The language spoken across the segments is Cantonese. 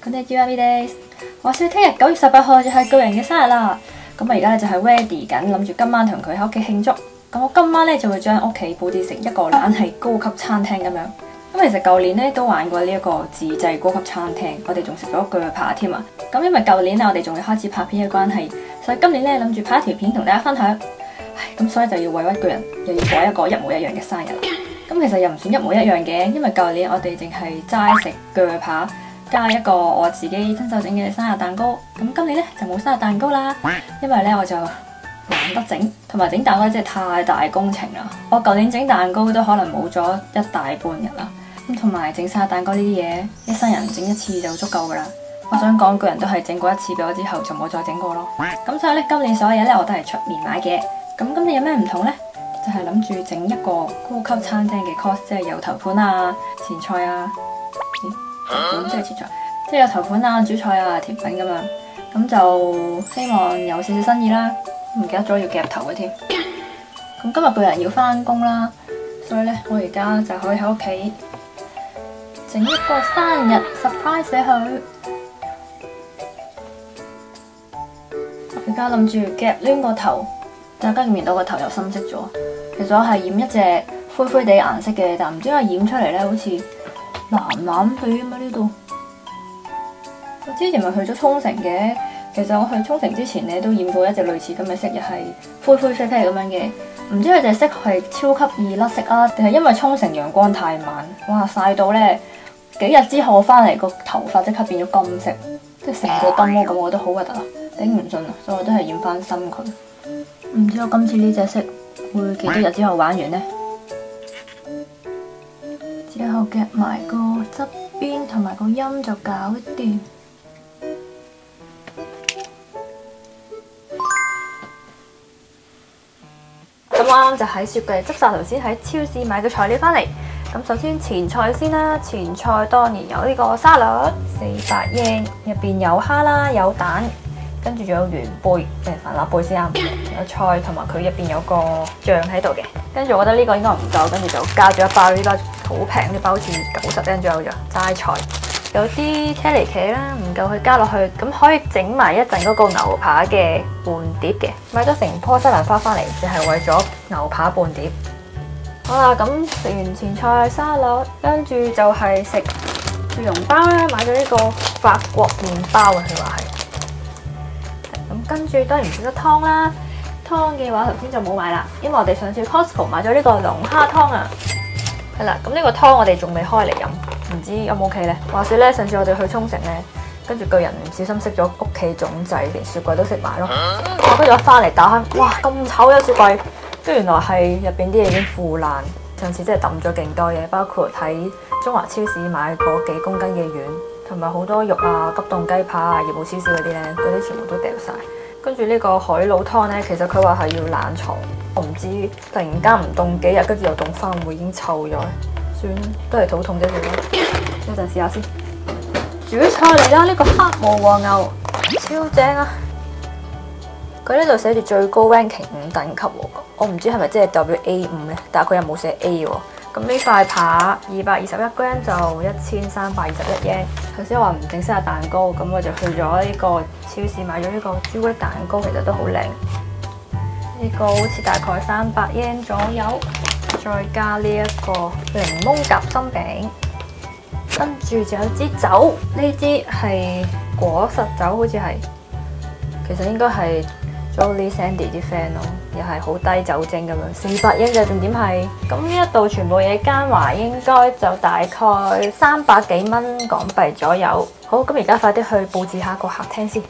こんにちは咪哋，話說聽日9月18號就係巨人嘅生日啦。咁我而家咧就係 ready 緊，諗住今晚同佢喺屋企慶祝。咁我今晚咧就會將屋企佈置成一個懶係高級餐廳咁樣。咁其實舊年咧都玩過呢一個自製高級餐廳，我哋仲食咗鋸扒添啊。咁因為舊年咧我哋仲要開始拍片嘅關係，所以今年咧諗住拍一條片同大家分享。咁所以就要委屈巨人，又要過一個一模一樣嘅生日啦。咁其實又唔算一模一樣嘅，因為舊年我哋淨係齋食鋸扒。加一個我自己親手整嘅生日蛋糕，咁今年咧就冇生日蛋糕啦，因為咧我就懶得整，同埋整蛋糕真係太大工程啦。我舊年整蛋糕都可能冇咗一大半日啦，咁同埋整生日蛋糕呢啲嘢，一生人整一次就足夠噶啦。我想講巨人都係整過一次俾我之後就冇再整過咯。咁所以咧今年所有嘢咧我都係出面買嘅。咁今年有咩唔同咧？就係諗住整一個高級餐廳嘅 course， 即係有頭盤啊、前菜啊。頭盤即係前菜，即係有頭盤啊、主菜啊、甜品咁樣，咁就希望有少少新意啦。唔記得咗要夾頭嘅添。咁今日巨人要返工啦，所以咧我而家就可以喺屋企整一個生日 surprise 俾佢。我而家諗住夾攣個頭，大家見唔見到個頭又深色咗？其實我係染一隻灰灰地顏色嘅，但唔知點解染出嚟咧好似藍藍地啊嘛呢度。我之前咪去咗沖繩嘅，其實我去沖繩之前咧都染過一隻類似咁嘅色，又係灰灰啡啡咁樣嘅。唔知佢隻色係超級易甩色啊，定係因為沖繩陽光太慢，哇曬到咧幾日之後翻嚟個頭髮即刻變咗金色，即係成個金毛咁，我覺得好核突啊，頂唔順啊，所以我都係染翻深佢。唔知我今次呢隻色會幾多日之後玩完呢？之後夾埋個側邊同埋個陰就搞掂。咁我啱啱就喺雪櫃執晒頭先喺超市買嘅材料翻嚟。咁首先前菜先啦，前菜當然有呢個沙律400yen，入邊有蝦啦，有蛋，跟住仲有元貝，帆立貝先啱，有菜同埋佢入邊有個醬喺度嘅。跟住我覺得呢個應該唔夠，跟住就加咗一包呢包好平，呢包好似90yen左右咋，齋菜。有啲車厘茄啦，唔夠佢加落去，咁可以整埋一陣嗰個牛扒嘅伴碟嘅。買咗成棵西蘭花翻嚟，就係為咗牛扒伴碟。好啦，咁食完前菜沙律，跟住就係食羽絨包啦。買咗呢個法國麵包啊，佢話係。咁跟住當然唔少得湯啦。湯嘅話頭先就冇買啦，因為我哋上次 Costco 買咗呢個龍蝦湯啊。係啦，咁呢個湯我哋仲未開嚟飲。唔知有冇 OK 咧？話說咧，上次我哋去沖繩咧，跟住巨人唔小心熄咗屋企總掣，連雪櫃都熄埋咯。跟住我翻嚟打開，哇咁醜嘅雪櫃，跟住原來係入邊啲嘢已經腐爛。上次真係抌咗勁多嘢，包括喺中華超市買過幾公斤嘅丸，同埋好多肉啊、急凍雞扒啊、業務超市嗰啲咧，嗰啲全部都掉晒。跟住呢個海老湯咧，其實佢話係要冷藏，我唔知突然間唔凍幾日，跟住又凍翻，會已經臭咗。算啦，都係肚痛啫，一陣試下先。主菜嚟啦，呢個黑毛和牛超正啊！佢呢度寫住最高 ranking 5等級喎，我唔知係咪即係代表 A5咧，但係佢又冇寫 A 喎。咁呢塊扒221g 就1321 yen。頭先我話唔整生日蛋糕，咁我就去咗呢個超市買咗呢個朱古力蛋糕，其實都好靚。呢個好似大概300 yen 左右。再加呢一個檸檬夾心餅，跟住就有支酒，呢支係果實酒，好似係，其實應該係 Jolly Sandy 啲 friend 咯，又係好低酒精咁樣，400 yen嘅，重點係，咁呢一度全部嘢加埋應該就大概300幾蚊港幣左右。好，咁而家快啲去佈置下個客廳先。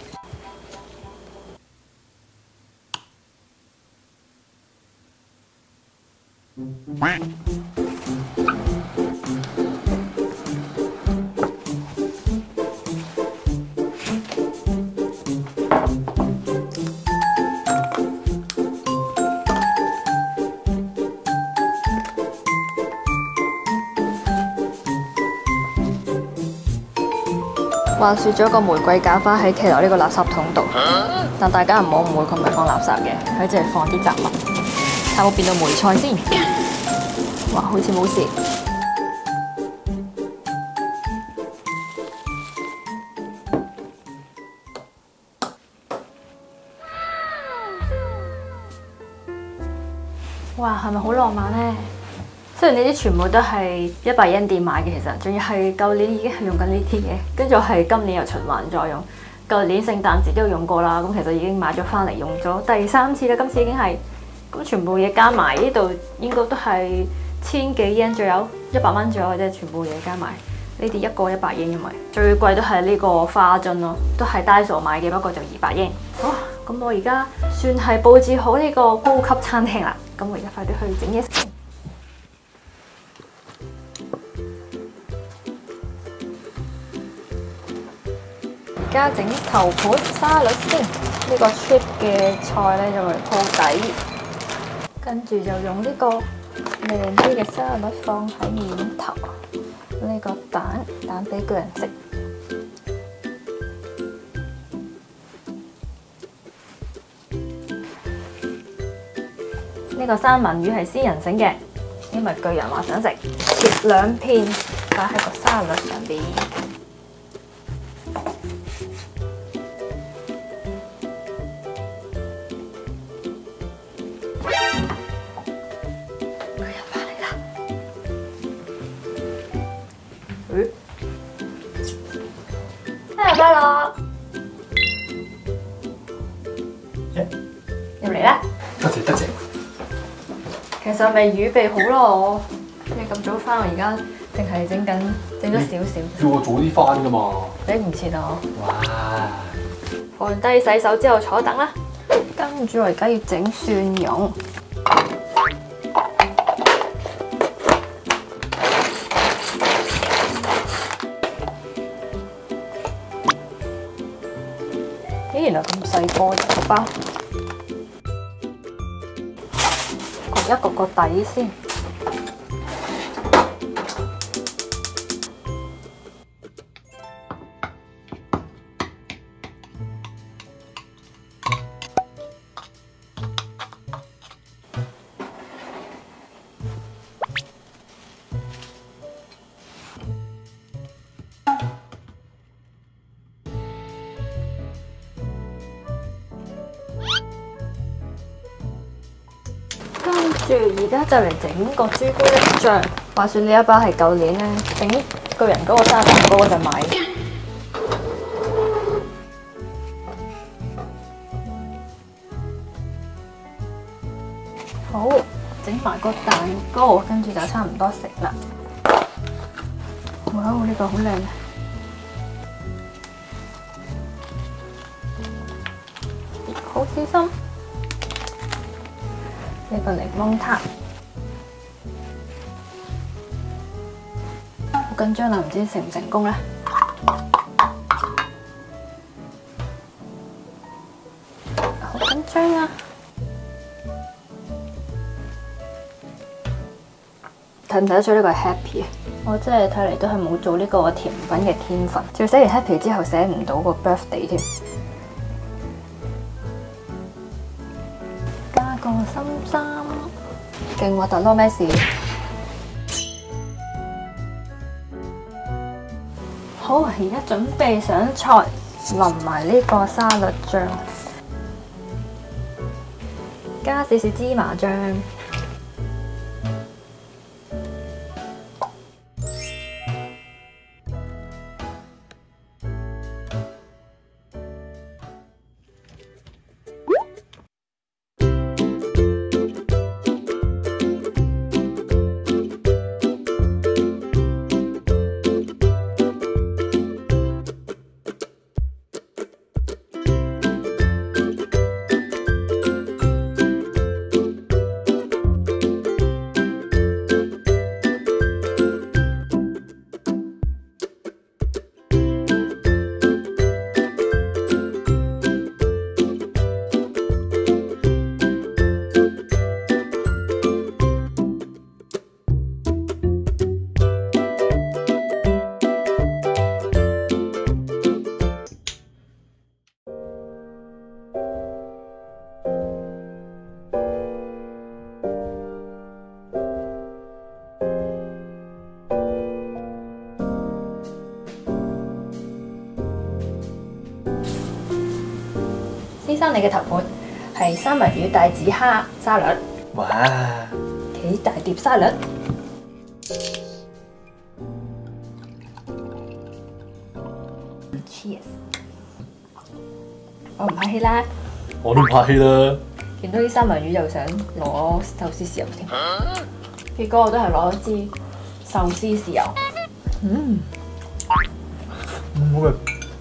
話說咗個玫瑰假花喺騎樓呢個垃圾桶度，但大家唔好誤會，佢唔係放垃圾嘅，佢只係放啲雜物。睇有冇變到梅菜先？哇，好似冇事。 哇，係咪好浪漫呢？雖然呢啲全部都係100 yen店買嘅，其實仲要係舊年已經係用緊呢啲嘅，跟住係今年又循環再用。舊年聖誕節都有用過啦，咁其實已經買咗翻嚟用咗第3次啦。今次已經係咁全部嘢加埋，呢度應該都係1000幾 yen 左右，100蚊左右嘅啫，全部嘢加埋。呢啲一個100 yen，因為最貴都係呢個花樽咯，都係 Daiso 買嘅，不過就200 yen。好，咁我而家算係佈置好呢個高級餐廳啦。咁我而家快啲去整嘢食。而家整頭盤沙律先，呢個 chip 嘅菜咧就嚟鋪底，跟住就用呢個靚啲嘅沙律放喺面頭。呢個蛋俾個人食。呢個三文魚係私人整嘅，因為巨人話想食，切2片擺喺個沙律上邊。巨人翻嚟啦！生日快樂！入嚟啦！ 多謝多謝。 其實未預備好咯，你咁早翻，我而家淨係整咗少少。 叫我早啲翻㗎嘛？ 你唔切啊！ 哇！ 放低洗手之後坐等啦。跟住我而家要整蒜蓉。咦，原來咁細個嘅包。焗一焗個底先。跟住而家就嚟整個朱古力醬。話說呢一包係舊年咧整巨人嗰個生日蛋糕嗰陣買。好，整埋個蛋糕，跟住就差唔多食啦。哇！呢個好靚。好小心。呢個檸檬塔，好緊張啦，唔知成唔成功咧？好緊張啊！睇唔睇得出呢個係 happy 啊？我真係睇嚟都係冇做呢個甜品嘅天分，仲要寫完 happy 之後寫唔到個 birthday 添。加個心心，勁核突咯！咩事？好，而家準備上菜，淋埋呢個沙律醬，加少少芝麻醬。先生，你嘅頭盤係三文魚帶子蝦沙律， 哇！ 幾大碟沙律。Cheers！ 我唔客氣啦， 我都唔客氣啦。 見到啲三文魚就想攞壽司豉油添。結果我都係攞一支壽司豉油。 好味。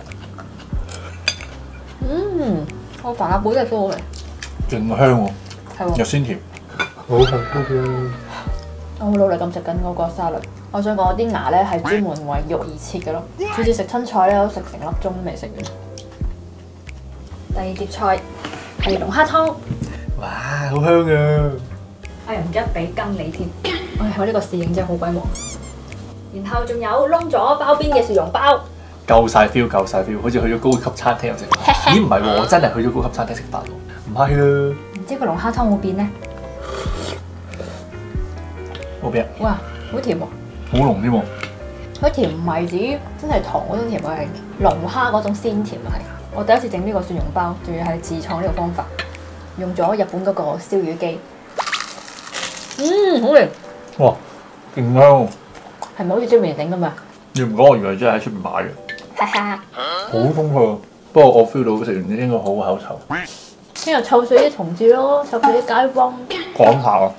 我飯鴨煲真係都好味。 勁香喎， 係喎。 又鮮甜。好幸福嘅。 我好努力咁食緊嗰個沙律。我想講我啲牙咧係專門為肉而設嘅咯，次次食親菜咧都食成粒鐘都未食完。第二碟菜係龍蝦湯。 哇，好香啊！ 哎呀，唔記得俾羹你添。唉，我呢個侍應真係好鬼忙。然後仲有燶咗包邊嘅薯蓉包。 夠晒 feel，夠晒 feel，好似去咗高級餐廳咁食飯。咦，唔係喎，我真係去咗高級餐廳食飯喎，唔客氣啦。 唔知個龍蝦湯會變呢？ 冇變。 哇，好甜喎！ 好濃添喎。 佢甜唔係指真係糖嗰種甜，佢係龍蝦嗰種鮮甜啊！係。我第一次整呢個蒜蓉包，仲要係自創呢個方法，用咗日本嗰個燒魚機。好味。 哇，勁香！ 係咪好似出面整㗎嘛？ 你唔講，我以為真係喺出面買嘅。 哈哈。 好豐富，不過我 feel 到食完應該好口臭。 聽日湊死啲同事咯，湊死啲街坊。 講下啊！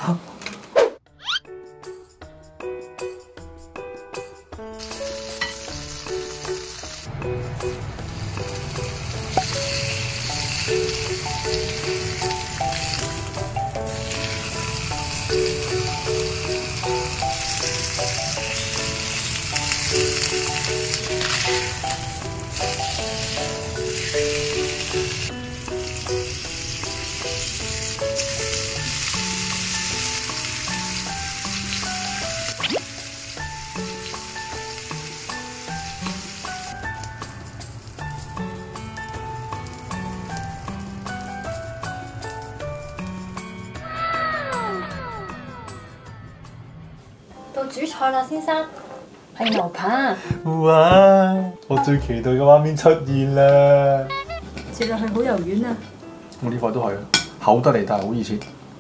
到主菜啦，先生，係牛扒。 哇！我最期待嘅畫面出現啦！ 切落去好柔軟啊！ 我呢塊都係厚得嚟，但係好易切。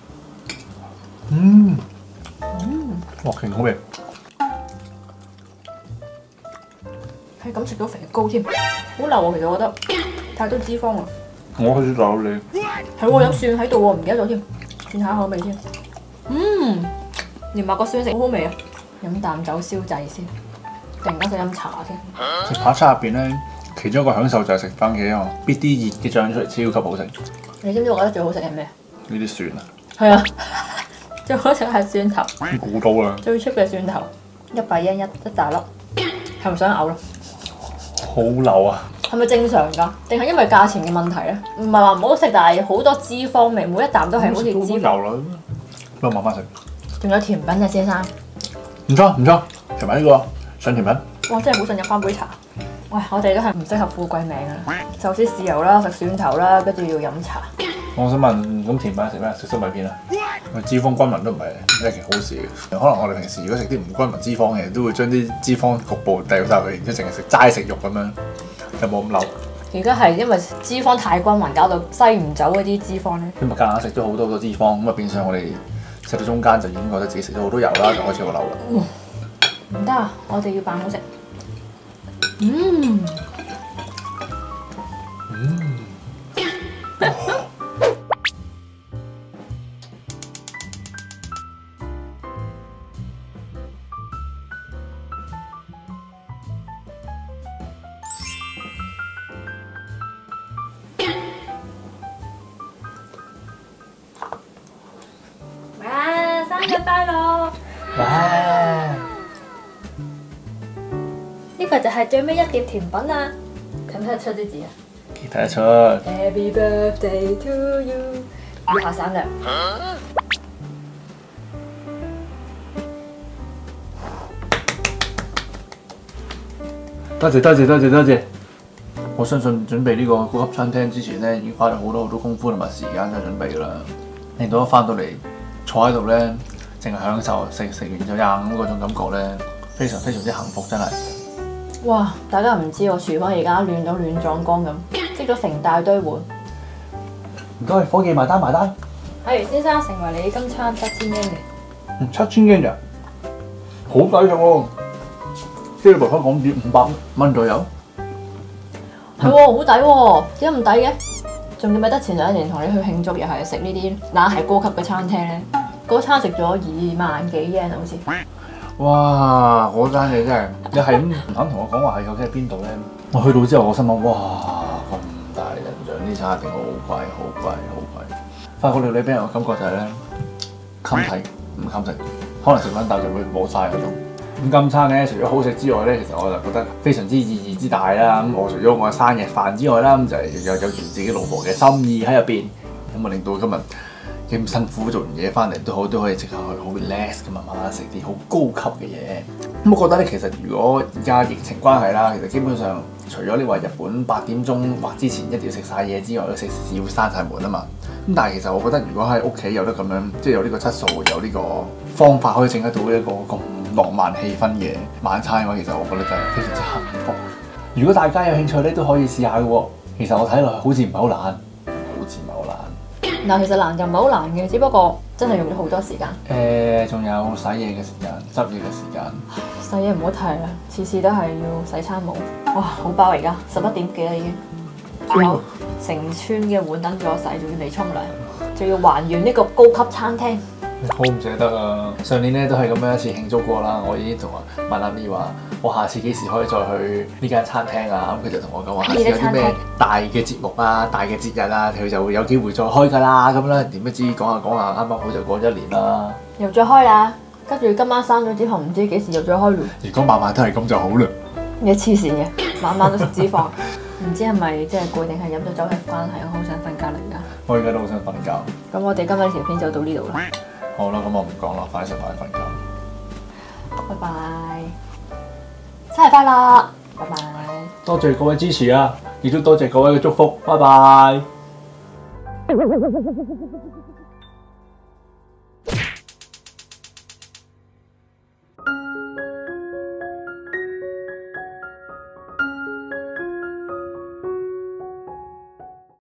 哇，勁好味！ 係咁食到肥膏添，好流啊！其實我覺得太多脂肪啦。 我開始鬧你。 係喎，有蒜喺度喎，唔記得咗添，轉下口味先。連埋個蒜食好好味啊！飲啖酒消滯先，突然間想飲茶添。 食扒叉入邊咧，其中一個享受就係食番茄啊，搣啲熱嘅醬出嚟，超級好食。 你知唔知我覺得最好食係咩？ 呢啲蒜啊， 係啊，最好食係蒜頭。 估到啦， 最 cheap 嘅蒜頭，100yen一大粒，係咪想嘔咯？ 好流啊！ 係咪正常㗎？定係因為價錢嘅問題咧？唔係話唔好食，但係好多脂肪味，每一啖都係好似脂肪。 油啦，不過慢慢食。 仲有甜品啊，先生。 唔錯唔錯，同埋呢個上甜品。 哇！真係好想飲翻杯茶。喂，我哋都係唔適合富貴命㗎啦。壽司豉油啦，食蒜頭啦，跟住要飲茶。 我想問，咁甜品食咩？食粟米片啊？脂肪均勻都唔係一件好事嘅。可能我哋平時如果食啲唔均勻脂肪嘅，都會將啲脂肪局部掉晒佢，然之後淨係食齋食肉咁樣，有冇咁嬲？ 而家係因為脂肪太均勻，搞到篩唔走嗰啲脂肪咧。 咁啊，夾硬食咗好多脂肪，咁啊變相我哋食到中間就已經覺得自己食咗好多油啦，就開始個嬲啦。 唔得啊！我哋要扮好食。哇！生日快樂！ 哇！ 呢個就係最尾一碟甜品啦，睇唔睇得出啲字啊？ 睇得出。 Happy birthday to you！以下省略。 多謝多謝多謝多謝！我相信準備呢個高級餐廳之前咧，已經花咗好多功夫同埋時間去準備㗎啦。令到一翻到嚟坐喺度咧，淨係享受食完就硬嗰種感覺咧，非常非常之幸福，真係。 哇！大家唔知我廚房而家亂到亂撞缸咁，積咗成大堆碗。 唔該，伙計埋單埋單。 睇如先生成為你今餐7000yen嘅。 7000yen咋？好抵食喎！即係平均港紙500蚊左右。 係喎，好抵喎！點解咁抵嘅？仲記唔記得前兩年同你去慶祝又係食呢啲那係高級嘅餐廳咧？嗰餐食咗2萬幾 yen 好似。 哇！嗰間嘢真係，你係咁唔肯同我講話係究竟喺邊度咧？我去到之後，我心諗哇咁大印象，呢餐一定好貴，好貴，好貴。法國料理俾人嘅感覺就係咧，襟睇唔襟食，可能食翻啖就會冇晒嗰種。咁今餐咧，除咗好食之外咧，其實我就覺得非常之意義之大啦。咁我除咗我嘅生日飯之外啦，咁就係有住自己老婆嘅心意喺入邊，咁啊令到今日幾咁辛苦做完嘢翻嚟都可以即刻去好 relax 咁慢慢食啲好高級嘅嘢。咁我覺得咧，其實如果而家疫情關係啦，其實基本上除咗你話日本8點鐘或之前一定要食晒嘢之外，食肆要閂晒門啊嘛。咁但係其實我覺得，如果喺屋企有得咁樣，即係有呢個質素，有呢個方法可以整得到一個咁浪漫氣氛嘅晚餐嘅話，其實我覺得真係非常之幸福。如果大家有興趣咧，都可以試下嘅喎。其實我睇落去好似唔係好難，好似唔係好難。嗱，其實難就唔係好難嘅，只不過真係用咗好多時間。仲有洗嘢嘅時間、執嘢嘅時間。洗嘢唔好提啦，次次都係要洗餐帽。哇，好飽而家，11點幾啦已經。仲有成村嘅碗等住我洗，仲要未沖涼，仲要還原呢個高級餐廳。好唔捨得啊！上年咧都係咁樣一次慶祝過啦，我已經同阿曼妮話，我下次幾時可以再去呢間餐廳啊？咁佢就同我講話，下次有啲咩大嘅節目啊、大嘅節日啊，佢就會有機會再開㗎啦。咁啦，點不知講下講下，啱啱好就過咗1年啦。又再開啦！跟住今晚生咗之後，唔知幾時又再開咯。如果晚晚都係咁就好啦。你黐線嘅，晚晚都食脂肪，唔知係咪即係攰定係飲咗酒嘅關係？我好想瞓覺啦而家。我而家都好想瞓覺。咁我哋今日呢條片就到呢度啦。好啦，咁我唔講啦，快啲食飯瞓覺。拜拜，生日快樂！拜拜。多謝各位支持啊，亦都多謝各位嘅祝福。拜拜。